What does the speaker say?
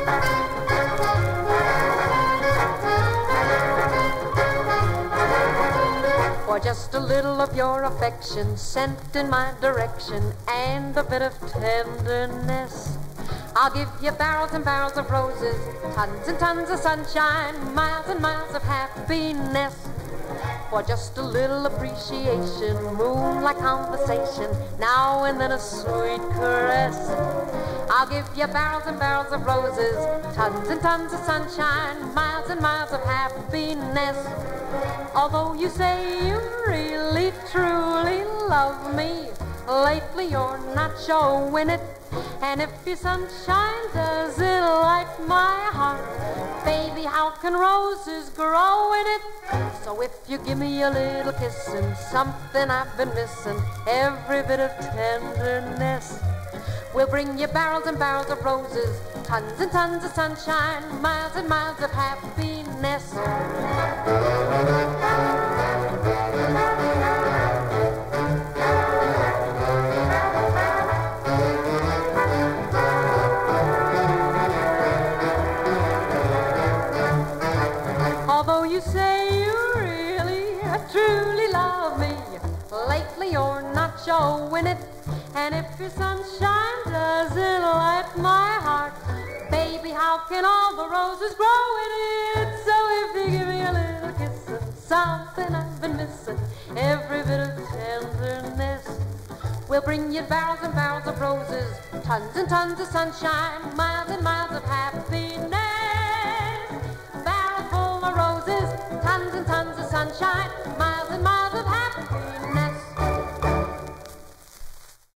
For just a little of your affection sent in my direction and a bit of tenderness, I'll give you barrels and barrels of roses, tons and tons of sunshine, miles and miles of happiness. For just a little appreciation, moonlight conversation, now and then a sweet caress, I'll give you barrels and barrels of roses, tons and tons of sunshine, miles and miles of happiness. Although you say you really, truly love me, lately you're not showing it. And if your sunshine doesn't light my heart, baby, how can roses grow in it? So if you give me a little kiss and something I've been missing, every bit of tenderness, we'll bring you barrels and barrels of roses, tons and tons of sunshine, miles and miles of happiness. Although you say you really, truly love me, lately you're not showing it. And if your sunshine doesn't light my heart, baby, how can all the roses grow in it? So if you give me a little kiss and something I've been missing, every bit of tenderness, we'll bring you barrels and barrels of roses, tons and tons of sunshine, miles and miles of happiness. Barrels full of roses, tons and tons of sunshine,